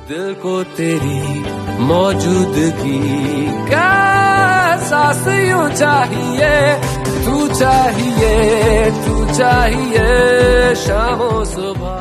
दिल को तेरी मौजूदगी का एहसास यूं चाहिए, तू चाहिए, तू चाहिए शाम सुबह।